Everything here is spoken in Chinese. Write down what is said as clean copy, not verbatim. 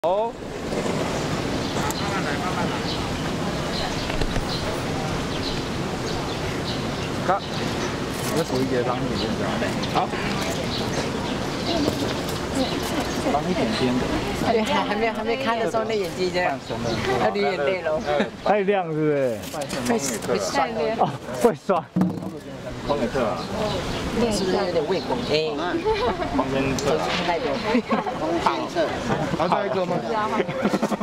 哦，慢慢来，慢慢来。看，这属于野汤里面的。好。帮一点点的。 对，还没看的时候，那眼睛这样，要流眼泪喽。 太亮是不是？ 会酸哦，会酸。 空给课啊。 是不是有点胃口？哎， 旁边测。 那种。 好，还有一个吗？